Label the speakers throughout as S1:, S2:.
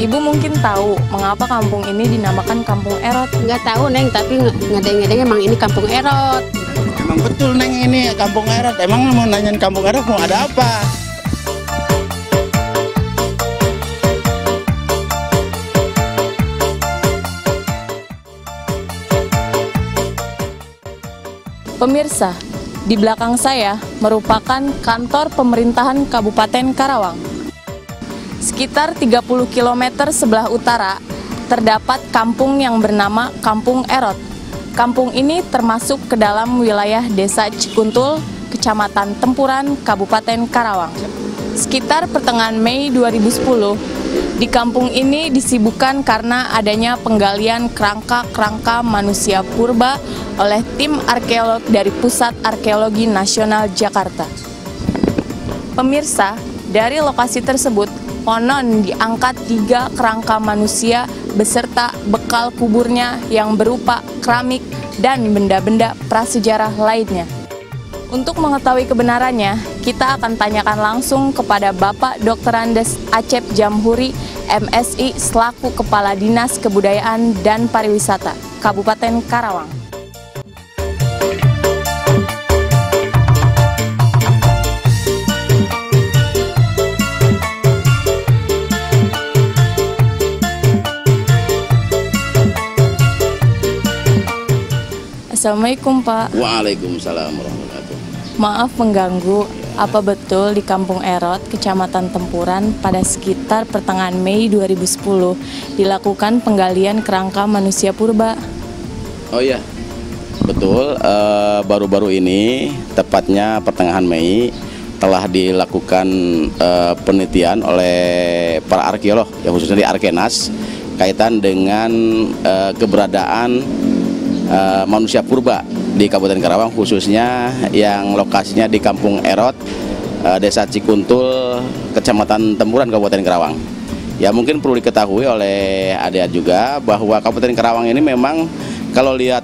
S1: Ibu mungkin tahu mengapa kampung ini dinamakan Kampung Erot?
S2: Nggak tahu Neng, tapi ngedeng-ngedeng emang ini Kampung Erot.
S3: Emang betul Neng, ini Kampung Erot. Emang mau nanyain Kampung Erot mau ada apa?
S1: Pemirsa, di belakang saya merupakan kantor pemerintahan Kabupaten Karawang. Sekitar 30 km sebelah utara terdapat kampung yang bernama Kampung Erot. Kampung ini termasuk ke dalam wilayah Desa Cikuntul, Kecamatan Tempuran, Kabupaten Karawang. Sekitar pertengahan Mei 2010, di kampung ini disibukkan karena adanya penggalian kerangka-kerangka manusia purba oleh tim arkeolog dari Pusat Arkeologi Nasional Jakarta. Pemirsa, dari lokasi tersebut, konon diangkat 3 kerangka manusia beserta bekal kuburnya yang berupa keramik dan benda-benda prasejarah lainnya. Untuk mengetahui kebenarannya, kita akan tanyakan langsung kepada Bapak Dr. Andes Acep Jamhuri, MSI, selaku Kepala Dinas Kebudayaan dan Pariwisata, Kabupaten Karawang. Assalamualaikum Pak.
S3: Waalaikumsalam warahmatullahi.
S1: Maaf mengganggu, apa betul di Kampung Erot, Kecamatan Tempuran pada sekitar pertengahan Mei 2010 dilakukan penggalian kerangka manusia purba?
S3: Oh iya, betul. Baru-baru ini, tepatnya pertengahan Mei, telah dilakukan penelitian oleh para arkeolog, ya khususnya di Arkenas, kaitan dengan keberadaan manusia purba di Kabupaten Karawang, khususnya yang lokasinya di Kampung Erot, Desa Cikuntul, Kecamatan Tempuran, Kabupaten Karawang. Ya mungkin perlu diketahui oleh adik juga bahwa Kabupaten Karawang ini memang kalau lihat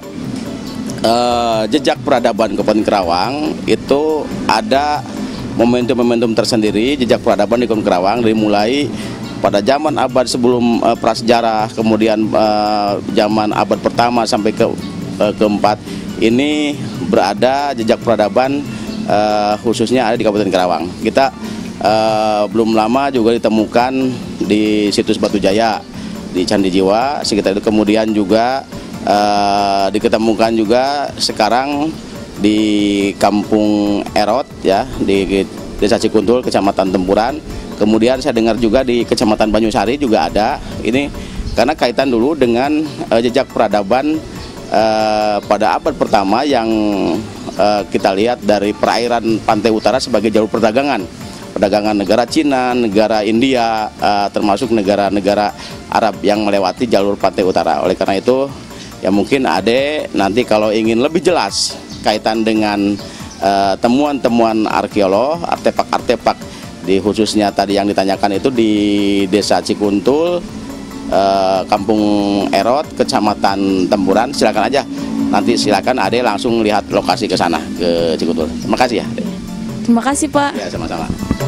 S3: jejak peradaban Kabupaten Karawang itu ada momentum-momentum tersendiri jejak peradaban di Kabupaten Karawang, dari mulai pada zaman abad sebelum prasejarah, kemudian zaman abad pertama sampai keempat ini berada jejak peradaban khususnya ada di Kabupaten Karawang. Kita belum lama juga ditemukan di situs Batu Jaya di Candi Jiwa sekitar itu, kemudian juga diketemukan juga sekarang di Kampung Erot, ya, di Desa Cikuntul, Kecamatan Tempuran. Kemudian saya dengar juga di Kecamatan Banyusari juga ada. Ini karena kaitan dulu dengan jejak peradaban pada abad pertama yang kita lihat dari perairan pantai utara sebagai jalur perdagangan negara Cina, negara India, termasuk negara-negara Arab yang melewati jalur pantai utara. Oleh karena itu, ya mungkin Ade nanti kalau ingin lebih jelas kaitan dengan temuan-temuan arkeolog, artefak-artefak di khususnya tadi yang ditanyakan itu di Desa Cikuntul, Kampung Erot, Kecamatan Tempuran, silakan aja. Nanti silakan Ade langsung lihat lokasi ke sana, ke Cikuntul. Terima kasih ya, Ade.
S1: Terima kasih Pak.
S3: Ya, sama-sama.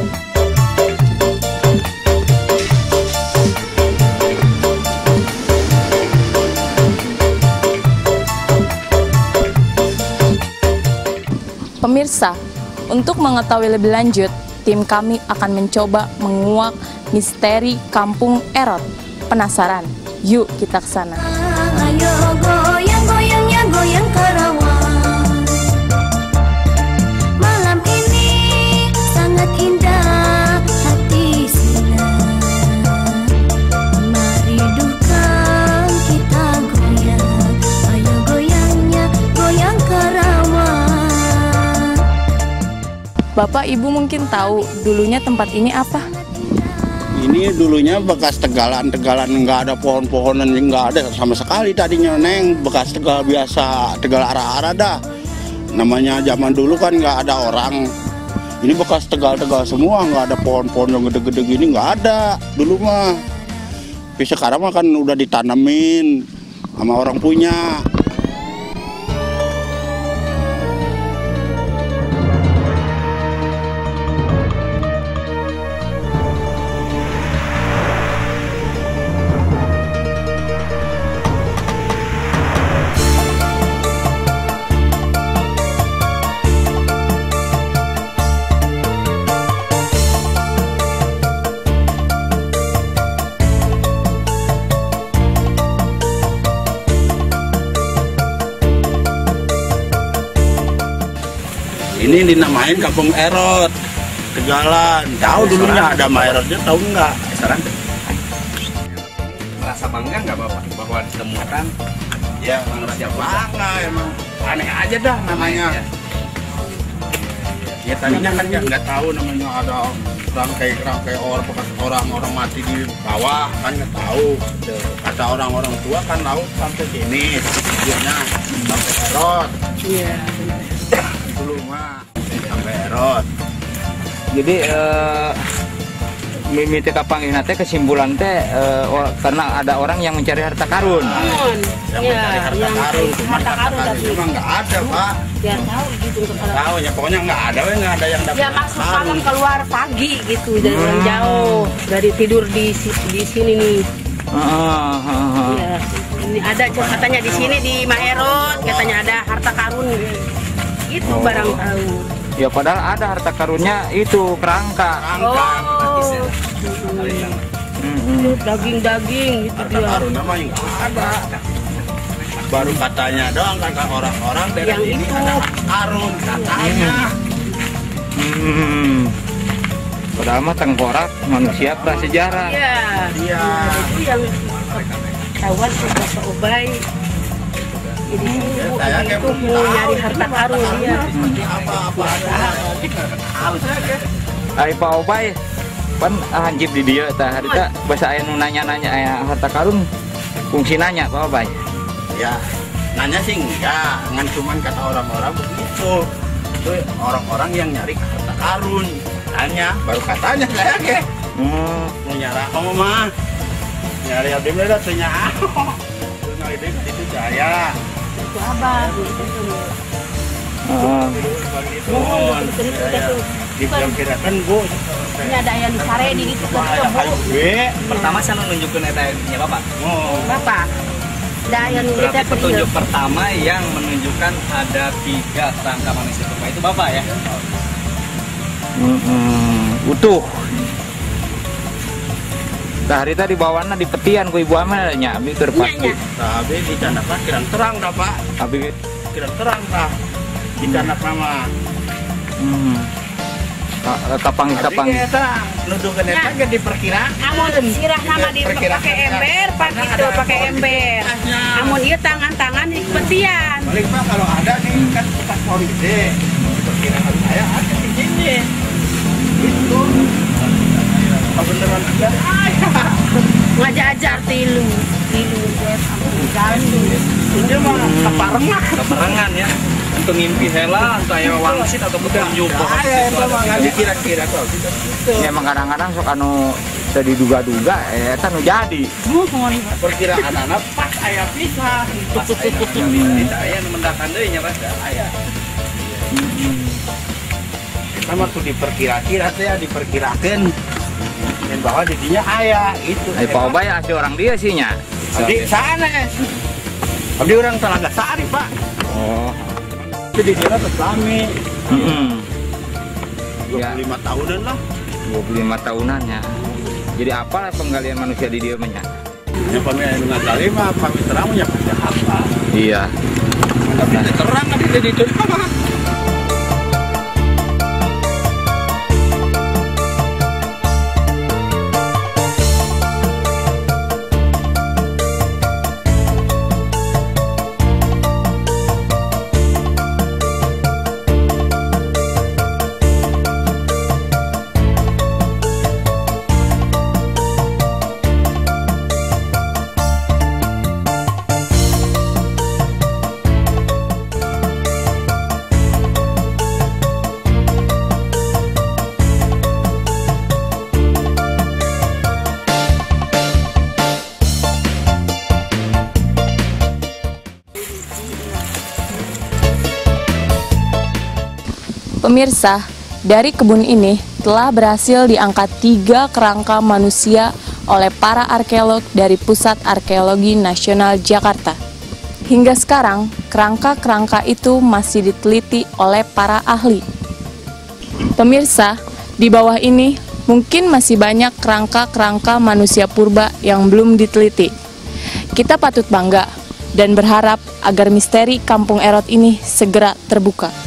S1: Pemirsa, untuk mengetahui lebih lanjut, tim kami akan mencoba menguak misteri Kampung Erot. Penasaran? Yuk kita ke sana.
S4: Ayo goyang goyangnya goyang Karawang. Malam ini sangat indah, hati silam. Mari dukan kita goyang. Ayo goyangnya goyang Karawang.
S1: Bapak Ibu mungkin tahu dulunya tempat ini apa?
S3: Ini dulunya bekas tegalan-tegalan, nggak ada pohon-pohonan, nggak ada sama sekali tadinya, Neng. Bekas tegal biasa, tegal arah-arah dah. Namanya zaman dulu kan nggak ada orang. Ini bekas tegal-tegal semua, nggak ada pohon-pohon yang gede-gede gini, nggak ada dulu mah. Tapi sekarang mah kan udah ditanamin sama orang punya. ini dinamain Kampung Erot, Tegalan. Tahu dulunya ada Erotnya, tahu nggak?
S5: Sekarang merasa bangga nggak Bapak bahwa ditemukan?
S3: Ya, merasa bangga emang. Aneh aja dah namanya. Ya tadinya kan ya nggak tahu namanya ada rangkai orang bekas orang mati di bawah kan nggak tahu. Kata orang-orang tua kan laut sampai sini, tidurnya sampai Erot.
S2: Iya.
S3: Dulu mah sampai Erot.
S5: Jadi mimiti kapanggih nate kesimpulan teh karena ada orang yang mencari harta karun.
S3: Yang mencari harta karun, cuma harta karun itu mah nggak ada, Pak.
S2: Biar tahu gitu kepala.
S3: Tahu ya, pokoknya nggak ada yang dapat
S2: Ya
S3: harta
S2: maksud
S3: karun.
S2: malam keluar pagi gitu dari orang jauh, dari tidur di sini nih. Ya, ini ada katanya di sini di Maerot katanya ada harta karun. Itu barang tahu.
S5: Ya padahal ada harta karunnya itu kerangka.
S2: Daging-daging gitu
S3: Harta
S2: dia.
S3: karun namanya nggak ada. Baru katanya doang kata orang-orang daerah
S2: Yang
S3: ini
S2: itu.
S3: ada harta karun katanya.
S5: Padahal mah tengkorak manusia prasejarah.
S2: Iya.
S3: Iya.
S2: Itu yang kawan Bapak Ubay. Jadi
S3: Saya
S2: itu
S3: kayak
S2: mau nyari harta karun dia.
S3: Apa
S5: Ai Pak Obay pan hancip di dia tah harita bahasa aya nu nanya-nanya aya harta karun fungsi nanya Pak Obay.
S3: Ya, nanya sih enggak, ngan cuman kata orang-orang begitu. Itu orang-orang yang nyari harta karun. Tanya, baru katanya saya ke. Mau nyara kamu mah. Nyari abdi mah tanya. Terus nyari itu saya.
S2: Itu abang.
S3: Dikira-kirakan Bu.
S2: Ini ada yang sare di gitu kan Bu.
S5: Pertama saya nunjukin etanya Bapak.
S2: Bapak. Ada yang
S5: Berarti
S2: kita
S5: petunjuk pertama yang menunjukkan ada 3 kerangka manusia purba itu Bapak ya? Utuh. Harita di bawahnya di petian ku ibu amalnya abi keur pasti.
S3: Tapi di Candak kirang terang dah Pak.
S5: Abi
S3: Kirang terang dah. Di Candak nama.
S5: Kapang
S3: Kita nuduhkan eta ge diperkirakan.
S2: Amun sirah nama dipakai ember, pakai ember. Amun ieu tangan-tangan di petian.
S3: Balik Pak kalau ada nih kan bekas polisi. Perkiraan saya ada di sini. Itu. Apa beneran ada?
S2: Ngajar tilu
S3: Ini mah
S5: keperangan ya. Untuk ngimpi hela, untuk aya wangsit atau petunjuk
S3: saya itu mah nggak dikira-kira kok.
S5: ya emang kadang-kadang sok anu teu diduga-duga eta nu jadi.
S3: Perkiraan anak pas aya pisah.
S5: Tidak aya nu mendakan deui nya Mas. Aya.
S3: Kita mah tuh diperkira-kira teh diperkirakan. Dan bahwa didinya aya itu.
S5: Ai Pak Obay asli orang dia sih nya.
S3: Abdi sana. Abdi orang Talaga Sari, Pak.
S5: Oh.
S3: Itu di sana Teslami. 25
S5: Ya.
S3: tahunan lah.
S5: 25 tahunan ya. Jadi apa penggalian manusia di dia nya?
S3: Ya pamit dengan kali mah pamit terang ya pasti apa.
S5: Iya.
S3: Tapi terang kan di itu.
S1: Pemirsa, dari kebun ini telah berhasil diangkat 3 kerangka manusia oleh para arkeolog dari Pusat Arkeologi Nasional Jakarta. Hingga sekarang, kerangka-kerangka itu masih diteliti oleh para ahli. Pemirsa, di bawah ini mungkin masih banyak kerangka-kerangka manusia purba yang belum diteliti. Kita patut bangga dan berharap agar misteri Kampung Erot ini segera terbuka.